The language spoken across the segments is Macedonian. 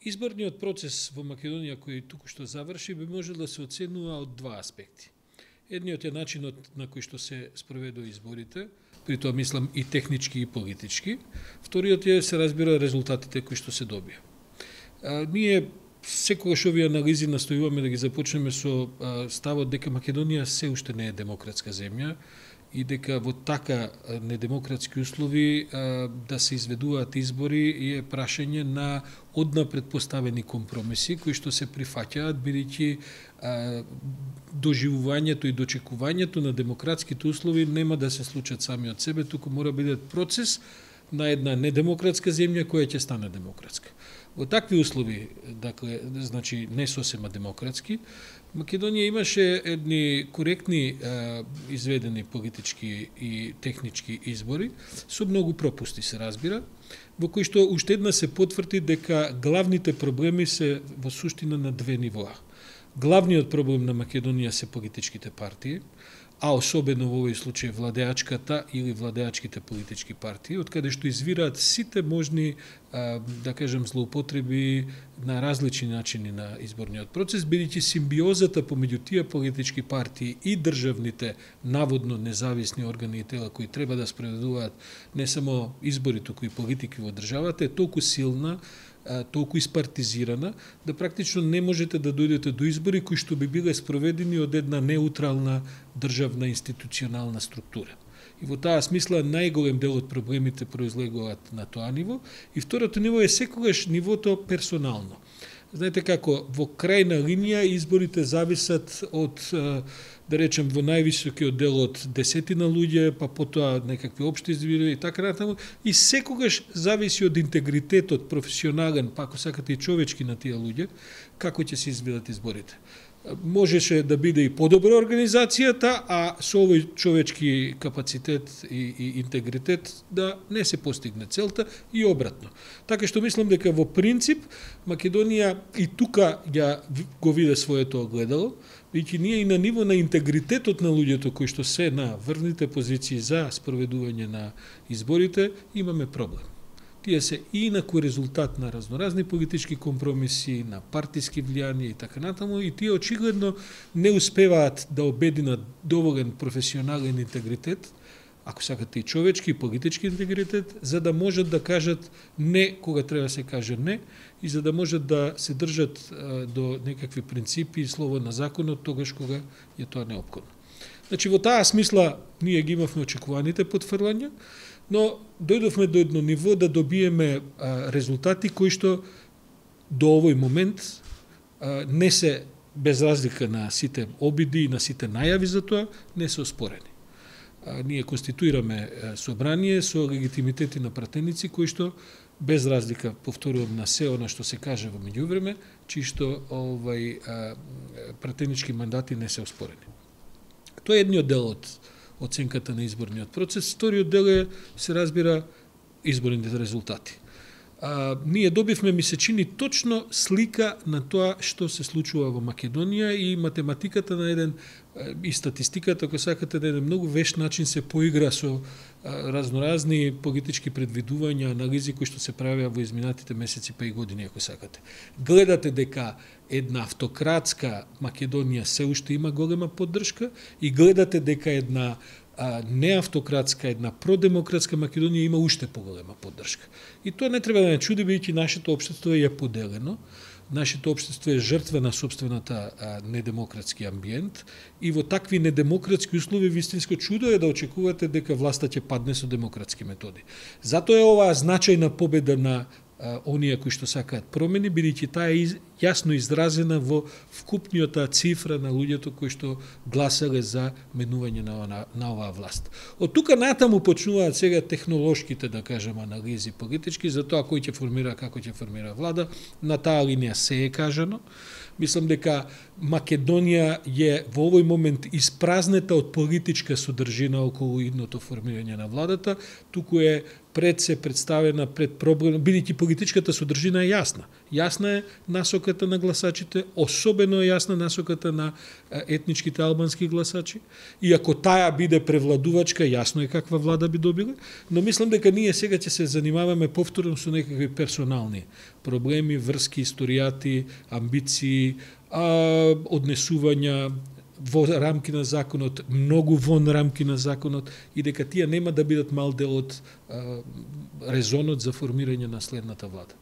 Изборниот процес во Македонија кој туку што заврши би можел да се оценува од два аспекти. Едниот е начинот на кој што се спроведува изборите, при тоа мислам и технички и политички. Вториот е, се разбира, резултатите кои што се добија. Ние секогаш овие анализи настојуваме да ги започнеме со ставот дека Македонија се уште не е демократска земја и дека во така недемократски услови да се изведуваат избори е прашање на однапред поставени компромиси кои што се прифаќаат бидејќи доживувањето и дочекувањето на демократските услови нема да се случат сами од себе, туку мора биде процес на една недемократска земја која ќе стане демократска. Во такви услови, значи не сосема демократски, Македонија имаше едни коректни изведени политички и технички избори со многу пропусти, се разбира, во кои што уште една се потврди дека главните проблеми се во суштина на две нивоа. Главниот проблем на Македонија се политичките партии, а особено во овој случај владеачката или владеачките политички партии, од каде што извираат сите можни, да кажем, злоупотреби на различни начини на изборниот процес, бидејќи симбиозата помеѓу тие политички партии и државните наводно независни органи и тела кои треба да спроведуваат не само избори, туку и политики во државата е толку силна, толку испартизирана, да практично не можете да дојдете до избори кои што би биле спроведени од една неутрална државна институционална структура. И во таа смисла најголем дел од проблемите произлегуваат на тоа ниво. И второто ниво е секогаш нивото персонално. Знаете како, во крајна линија изборите зависат од, да речем, во највисокиот дел од десетина луѓе, па потоа некакви општи избори и така натаму, и секогаш зависи од интегритетот професионален, па ако сакате и човечки на тие луѓе, како ќе се изведат изборите. Можеше да биде и подобра организацијата, а со овој човечки капацитет и интегритет да не се постигне целта и обратно. Така што мислам дека во принцип Македонија и тука го виде своето огледало, бидејќи ние и на ниво на интегритетот на луѓето кои што се на врвните позиции за спроведување на изборите имаме проблем. Тие се инаку резултат на разноразни политички компромиси, на партиски влијанија и така натаму, и тие очигледно не успеваат да обединат доволен професионален интегритет, ако сакате и човечки и политички интегритет, за да можат да кажат не кога треба да се каже не и за да можат да се држат до некакви принципи и слово на законот тогаш кога е тоа неопходно. Значи во таа смисла ние ги имавме очекуваните потврлања, но дојдовме до едно ниво да добиеме резултати кои што до овој момент не се, без разлика на сите обиди и на сите најави за тоа, не се оспорени. Ние конституираме собрание со легитимитети на пратеници кои што без разлика, повторувам, на се она што се каже во меѓувреме, чисто пратенички мандати не се оспорени. Тоа е едниот дел од оценката на изборниот процес. Вториот дел е, се разбира, изборните резултати. Ние добивме, ми се чини, точно слика на тоа што се случува во Македонија и математиката на еден, и статистиката, ако сакате, на еден многу вешт начин се поигра со разноразни политички предвидувања, анализи кои што се правеа во изминатите месеци па и години, ако сакате. Гледате дека една автократска Македонија се уште има голема поддршка и гледате дека една неавтократска, една продемократска Македонија има уште поголема поддршка. И тоа не треба да не чуди, бидејќи нашето општество е поделено. Нашето општество е жртва на сопствената недемократски амбиент и во такви недемократски услови вистинско чудо е да очекувате дека власта ќе падне со демократски методи. Затоа е оваа значајна победа на оние кои што сакаат промени, бидејќи таа е јасно изразена во вкупниот цифра на луѓето кои што гласале за менување на оваа власт. Од тука натаму почнуваат сега технолошките, да кажем, анализи политички за тоа кој ќе формира, како ќе формира влада. На таа линија се е кажано. Мислам дека Македонија е во овој момент испразнета од политичка содржина околу идното формирање на владата, туку е пред се представена пред проблем, бидејќи политичката содржина е јасна. Јасна е насоката на гласачите, особено е јасна насоката на етничките албански гласачи. И ако таа биде превладувачка, јасно е каква влада би добила, но мислам дека ние сега ќе се занимаваме повторно со некакви персонални проблеми, врски, историјати, амбиции, однесувања во рамки на законот, многу вон рамки на законот, и дека тие нема да бидат мал дел од резонот за формирање на следната влада.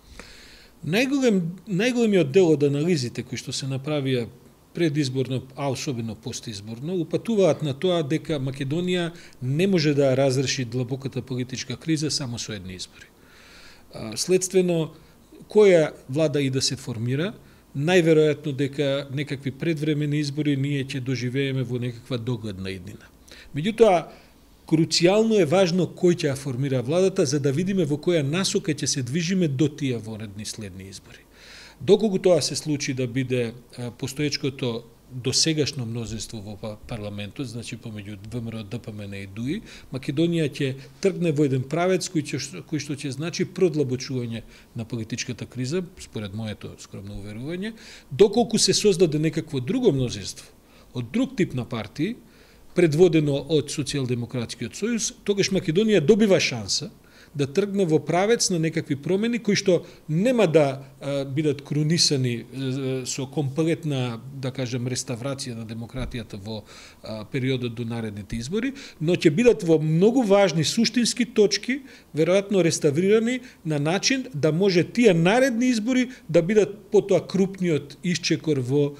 Најголемиот дел од анализите кои што се направија предизборно, а особено постизборно, упатуваат на тоа дека Македонија не може да разреши длабоката политичка криза само со едни избори. Следствено, која влада и да се формира, најверојатно дека некакви предвремени избори ние ќе доживееме во некаква догледна иднина. Меѓутоа, круцијално е важно кој ќе ја формира владата, за да видиме во која насока ќе се движиме до тие воредни следни избори. Доколку тоа се случи да биде постоечкото досегашно мнозинство во парламентот, значи помеѓу ВМРО, ДПМН и ДУИ, Македонија ќе тргне во еден правец кој што ќе значи продлабочување на политичката криза, според моето скромно уверување, доколку се создаде некакво друго мнозинство од друг тип на партии, предводено од Социјалдемократскиот сојуз, тогаш Македонија добива шанса да тргне во правец на некакви промени кои што нема да бидат крунисани со комплетна, да кажем, реставрација на демократијата во периодот до наредните избори, но ќе бидат во многу важни суштински точки, веројатно реставрирани на начин да може тие наредни избори да бидат потоа крупниот исчекор во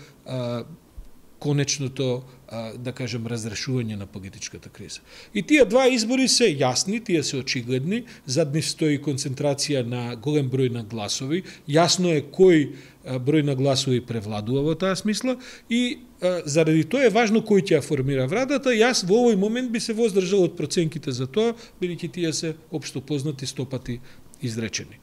конечното, да кажем, разрешување на политичката криза. И тие два избори се јасни, тие се очигледни, зад нив стои концентрација на голем број на гласови, јасно е кој број на гласови превладува во таа смисла и заради тоа е важно кој ќе ја формира владата. Јас во овој момент би се воздржал од проценките за тоа, бидејќи тие се општо познати, стопати изречени.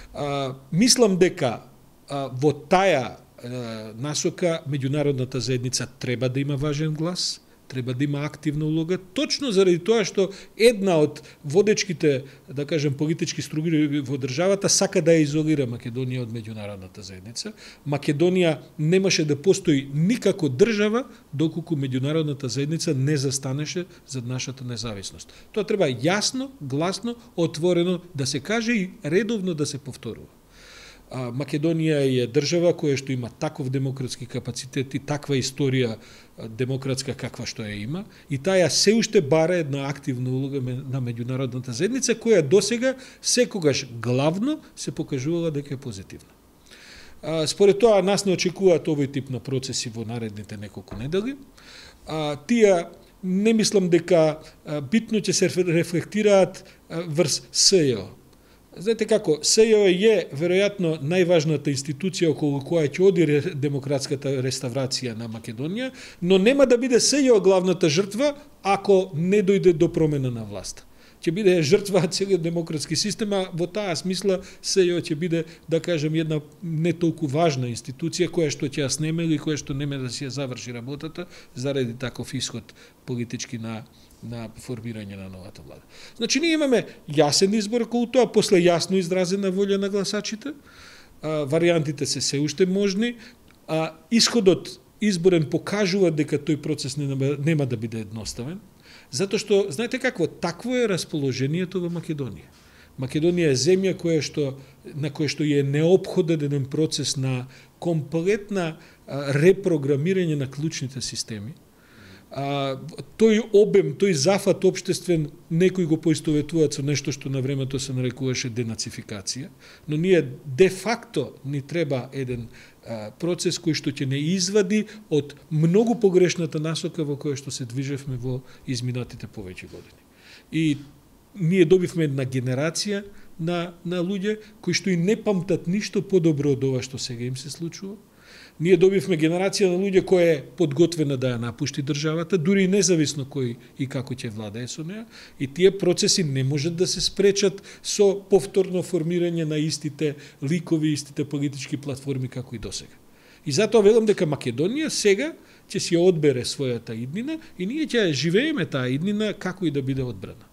Мислам дека во таа насока меѓународната заедница треба да има важен глас, треба да има активна улога, точно заради тоа што една од водечките, да кажем, политички структури во државата сака да ја изолира Македонија од меѓународната заедница. Македонија немаше да постои никако држава доколку меѓународната заедница не застанеше зад нашата независност. Тоа треба јасно, гласно, отворено да се каже и редовно да се повторува. Македонија е држава која што има таков демократски капацитет и таква историја демократска каква што ја има, и таа се уште бара една активна улога на меѓународната заедница која досега секогаш главно се покажувала дека е позитивна. Според тоа нас не очекуваат овој тип на процеси во наредните неколку недели. Тие не мислам дека битно ќе се рефлектираат врз СЈО. Знаете како, СЈО е веројатно најважната институција околу која ќе оди демократската реставрација на Македонија, но нема да биде СЈО главната жртва ако не дојде до промена на власт. Ќе биде жртва целиот демократски систем, а во таа смисла СЈО ќе биде, да кажем, една не толку важна институција која што ќе ја снеме или која што нема да си ја заврши работата заради таков исход политички на формирање на новата влада. Значи, ние имаме јасен избор околу тоа, после јасно изразена волја на гласачите, варијантите се уште можни, исходот изборен покажува дека тој процес нема да биде едноставен, затоа што, знаете какво, такво е расположението во Македонија. Македонија е земја на која што е неопходен еден процес на комплетна репрограмирање на клучните системи. Тој обем, тој зафат општествен, некои го поистоветуваат со нешто што на времето се нарекуваше денацификација, но ние де факто ни треба еден процес кој што ќе не извади од многу погрешната насока во која што се движевме во изминатите повеќе години. И ние добивме една генерација на луѓе кои што и не памтат ништо подобро од ова што сега им се случува. Ние добивме генерација на луѓе која е подготвена да ја напушти државата, дури и независно кој и како ќе владее со неа, и тие процеси не можат да се спречат со повторно формирање на истите ликови, истите политички платформи како и досега. И затоа велам дека Македонија сега ќе си одбере својата иднина и ние ќе живееме таа иднина како и да биде одбрана.